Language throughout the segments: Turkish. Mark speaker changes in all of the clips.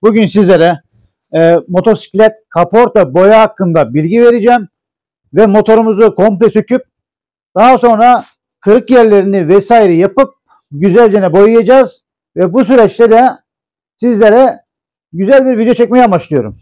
Speaker 1: Bugün sizlere motosiklet kaporta boya hakkında bilgi vereceğim ve motorumuzu komple söküp daha sonra kırık yerlerini vesaire yapıp güzelce boyayacağız ve bu süreçte de sizlere güzel bir video çekmeyi amaçlıyorum.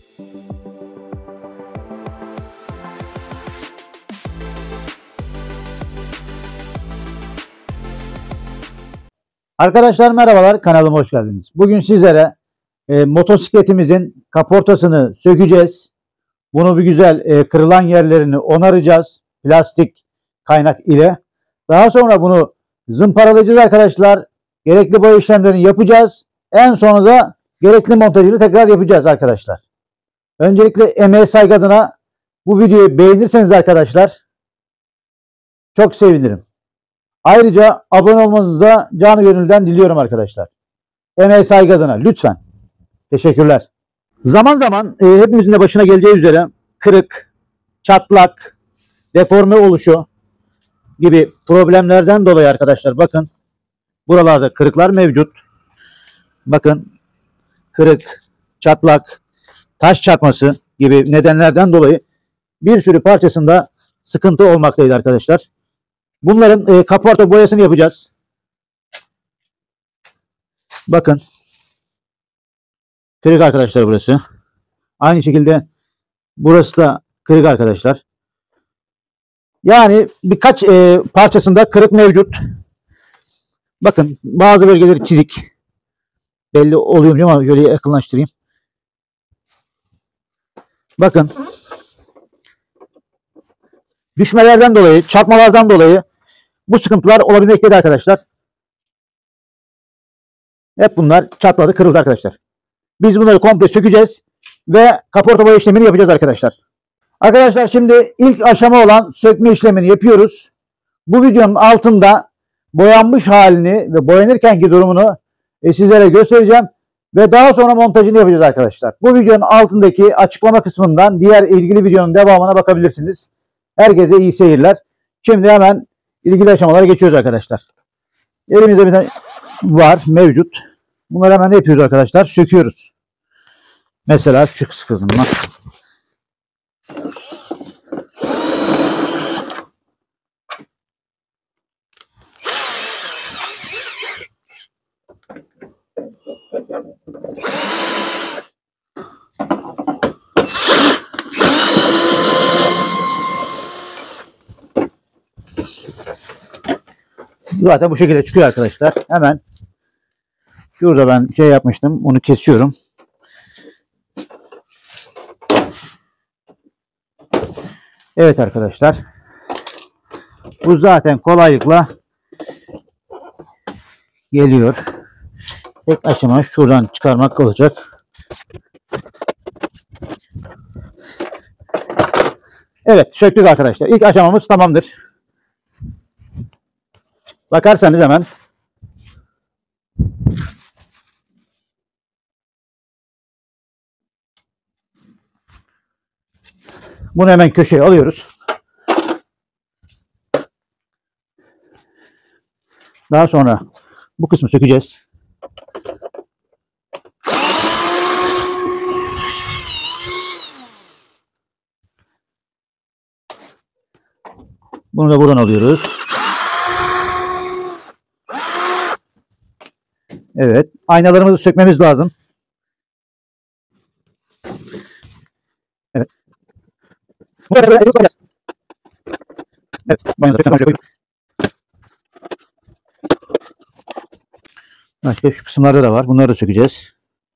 Speaker 1: Arkadaşlar merhabalar, kanalıma hoş geldiniz. Bugün sizlere motosikletimizin kaportasını sökeceğiz. Bunu bir güzel kırılan yerlerini onaracağız plastik kaynak ile. Daha sonra bunu zımparalayacağız arkadaşlar. Gerekli boya işlemlerini yapacağız. En sonunda da gerekli montajını tekrar yapacağız arkadaşlar. Öncelikle emeğe saygı adına bu videoyu beğenirseniz arkadaşlar çok sevinirim. Ayrıca abone olmanızı da canı gönülden diliyorum arkadaşlar. Emeğe saygı adına lütfen. Teşekkürler. Zaman zaman hepimizin de başına geleceği üzere kırık, çatlak, deforme oluşu gibi problemlerden dolayı arkadaşlar bakın buralarda kırıklar mevcut. Bakın kırık, çatlak, taş çarpması gibi nedenlerden dolayı bir sürü parçasında sıkıntı olmaktaydı arkadaşlar. Bunların kaporta boyasını yapacağız. Bakın. Kırık arkadaşlar burası. Aynı şekilde burası da kırık arkadaşlar. Yani birkaç parçasında kırık mevcut. Bakın bazı bölgeleri çizik. Belli oluyor ama şöyle yakınlaştırayım. Bakın. Düşmelerden dolayı, çarpmalardan dolayı bu sıkıntılar olabilmektedir arkadaşlar. Hep bunlar çatladı, kırıldı arkadaşlar. Biz bunları komple sökeceğiz ve kaporta boya işlemini yapacağız arkadaşlar. Arkadaşlar şimdi ilk aşama olan sökme işlemini yapıyoruz. Bu videonun altında boyanmış halini ve boyanırkenki durumunu sizlere göstereceğim. Ve daha sonra montajını yapacağız arkadaşlar. Bu videonun altındaki açıklama kısmından diğer ilgili videonun devamına bakabilirsiniz. Herkese iyi seyirler. Şimdi hemen ilgili aşamalara geçiyoruz arkadaşlar. Elimizde bir tane var mevcut. Bunları hemen ne yapıyoruz arkadaşlar? Söküyoruz. Mesela şu kısmından. Zaten bu şekilde çıkıyor arkadaşlar. Hemen şurada ben şey yapmıştım. Onu kesiyorum. Evet arkadaşlar. Bu zaten kolaylıkla geliyor. Tek aşama şuradan çıkarmak olacak. Evet, söktük arkadaşlar. İlk aşamamız tamamdır. Bakarsanız hemen bunu hemen köşeye alıyoruz. Daha sonra bu kısmı sökeceğiz. Bunu da buradan alıyoruz. Evet. Aynalarımızı sökmemiz lazım. Evet. Evet. Başka şu kısımlarda da var. Bunları da sökeceğiz.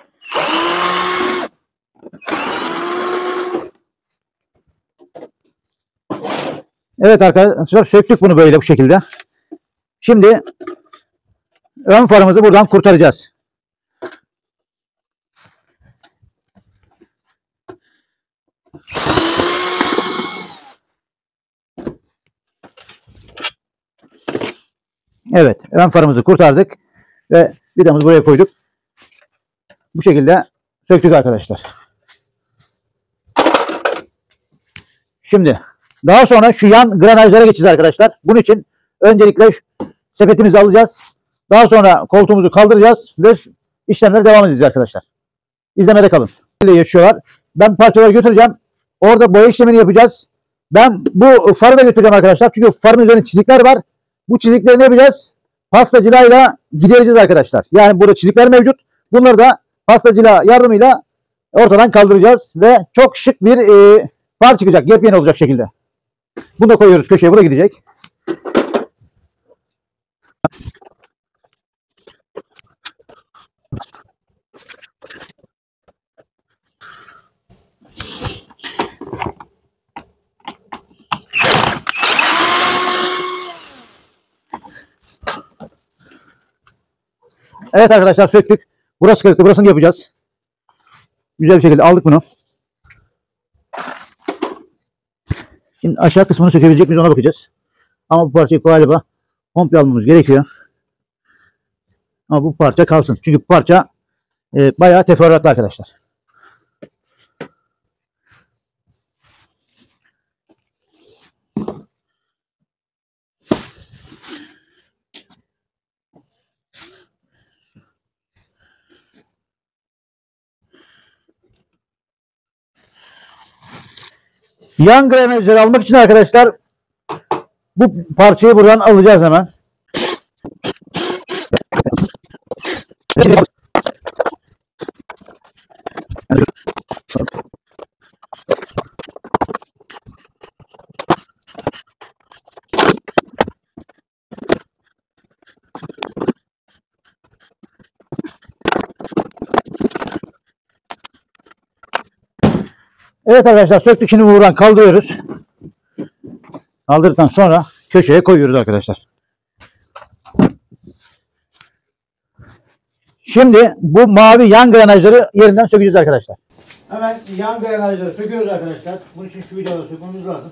Speaker 1: Evet arkadaşlar söktük bunu böyle bu şekilde. Şimdi ön farımızı buradan kurtaracağız. Evet, ön farımızı kurtardık ve vidamızı buraya koyduk. Bu şekilde söktük arkadaşlar. Şimdi daha sonra şu yan granajlara geçeceğiz arkadaşlar. Bunun için öncelikle sepetimizi alacağız. Daha sonra koltuğumuzu kaldıracağız ve işlemlere devam edeceğiz arkadaşlar. İzlemede kalın. Yaşıyorlar. Ben parçaları götüreceğim. Orada boya işlemini yapacağız. Ben bu farı da götüreceğim arkadaşlar. Çünkü farın üzerinde çizikler var. Bu çizikleri ne yapacağız? Pasta cilayla gidereceğiz arkadaşlar. Yani burada çizikler mevcut. Bunları da pasta cila yardımıyla ortadan kaldıracağız. Ve çok şık bir far çıkacak. Yepyeni olacak şekilde. Bunu da koyuyoruz köşeye. Bu da gidecek. Evet arkadaşlar söktük. Burası kırıktı. Burasını yapacağız. Güzel bir şekilde aldık bunu. Şimdi aşağı kısmını sökebilecek miyiz ona bakacağız. Ama bu parçayı galiba komple almamız gerekiyor. Ama bu parça kalsın. Çünkü bu parça bayağı teferruatlı arkadaşlar. Yan grenajları almak için arkadaşlar bu parçayı buradan alacağız hemen. Evet arkadaşlar söktük, şimdi buradan kaldırıyoruz. Kaldırdıktan sonra köşeye koyuyoruz arkadaşlar. Şimdi bu mavi yan grenajları yerinden sökeceğiz arkadaşlar. Hemen yan grenajları söküyoruz arkadaşlar. Bunun için şu vidaları sökmemiz lazım.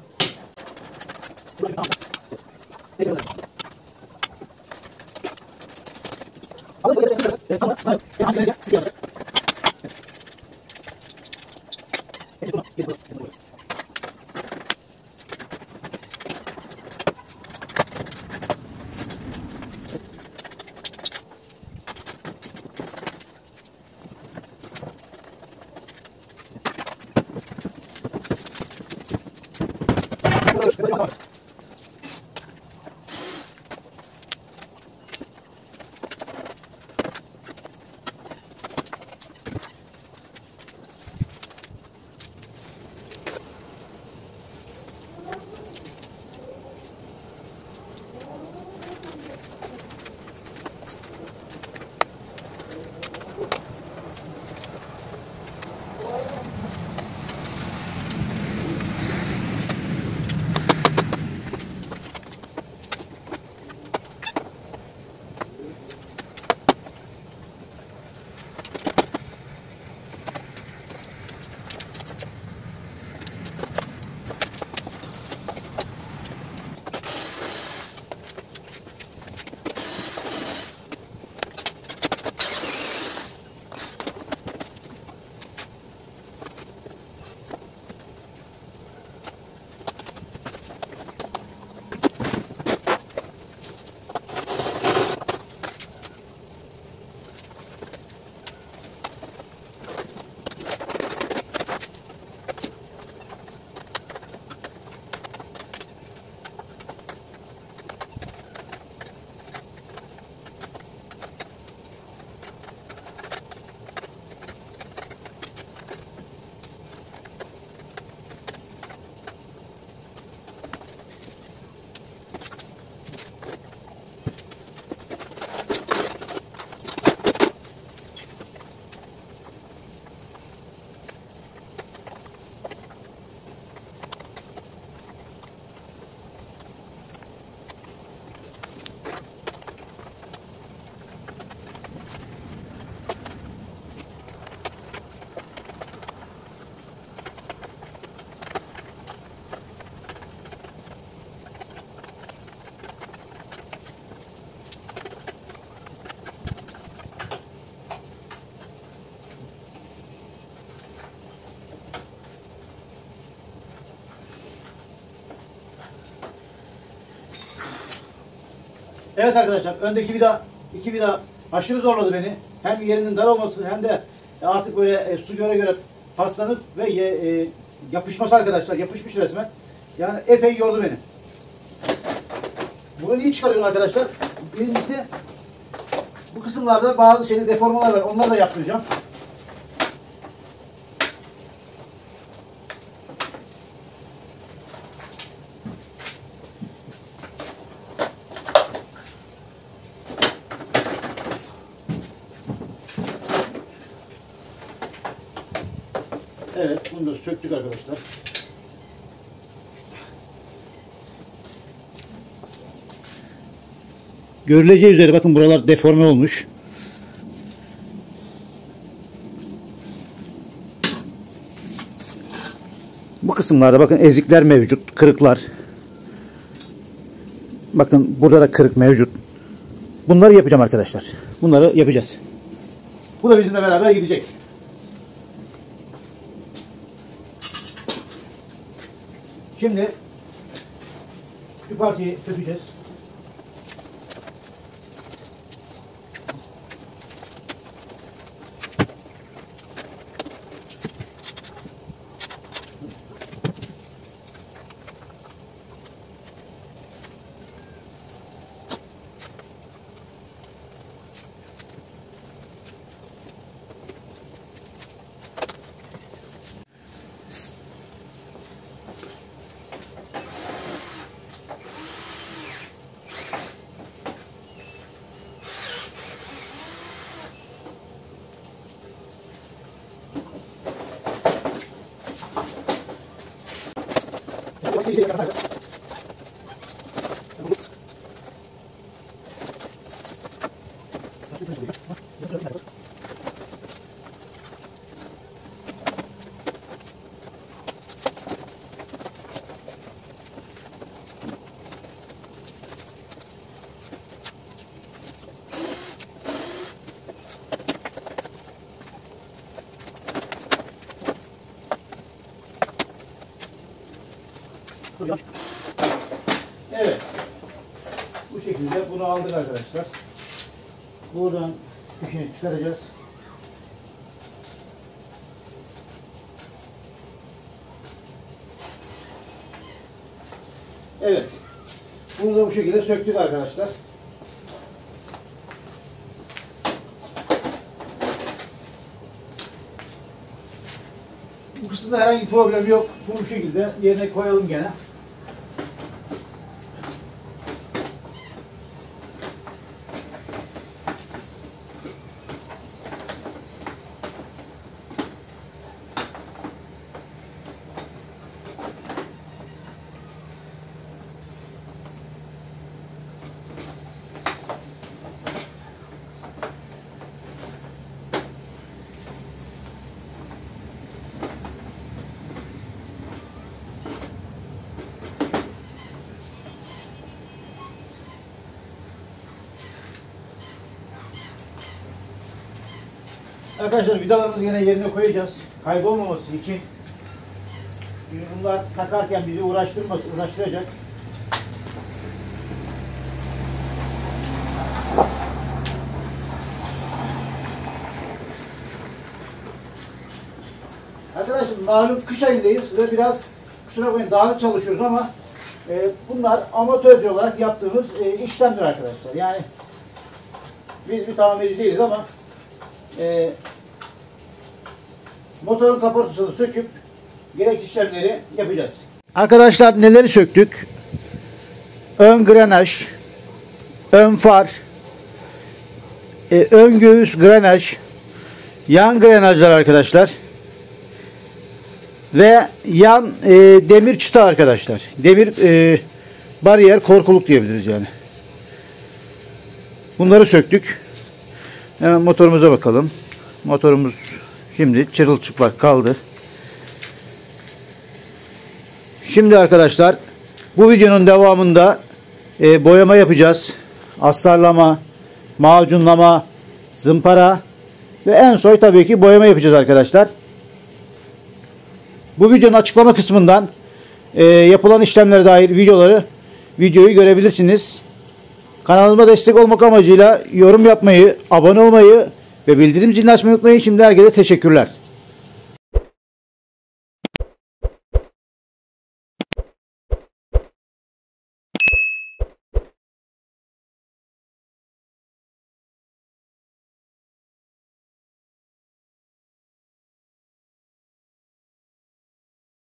Speaker 1: Evet arkadaşlar, öndeki vida, iki vida aşırı zorladı beni. Hem yerinin dar olması hem de Artık böyle su göre göre paslanıp ve yapışması arkadaşlar. Yapışmış resmen. Yani epey yordu beni. Bunu niye çıkarıyorum arkadaşlar? Birincisi bu kısımlarda bazı şeyler deformalar var. Onları da yaptıracağım. Evet, bunu da söktük arkadaşlar. Görüleceği üzere bakın buralar deforme olmuş. Bu kısımlarda bakın ezikler mevcut, kırıklar. Bakın burada da kırık mevcut. Bunları yapacağım arkadaşlar. Bunları yapacağız. Bu da bizimle beraber gidecek. Şimdi şu parçayı sökeceğiz. Evet. Bu şekilde bunu aldık arkadaşlar. Buradan fişini çıkaracağız. Evet. Bunu da bu şekilde söktük arkadaşlar. Bu kısımda herhangi bir problem yok. Bunu bu şekilde yerine koyalım gene. Arkadaşlar vidalarımızı yine yerine koyacağız. Kaybolmaması için. Çünkü bunlar takarken bizi uğraştıracak. Arkadaşlar malum kış ayındayız ve biraz kusura bakmayın dağınık çalışıyoruz ama bunlar amatörce olarak yaptığımız işlemler arkadaşlar. Yani biz bir tamirci değiliz ama motorun kaportasını söküp gerekli işlemleri yapacağız. Arkadaşlar neleri söktük? Ön grenaj, ön far, ön göğüs grenaj, yan grenajlar arkadaşlar ve yan demir çıta arkadaşlar. Demir bariyer korkuluk diyebiliriz yani. Bunları söktük. Hemen motorumuza bakalım. Motorumuz şimdi çırılçıplak kaldı. Şimdi arkadaşlar bu videonun devamında boyama yapacağız. Astarlama, macunlama, zımpara ve en son tabii ki boyama yapacağız arkadaşlar. Bu videonun açıklama kısmından yapılan işlemlere dair videoyu görebilirsiniz. Kanalıma destek olmak amacıyla yorum yapmayı, abone olmayı ve bildirim zilini açmayı unutmayın. Şimdi herkese teşekkürler.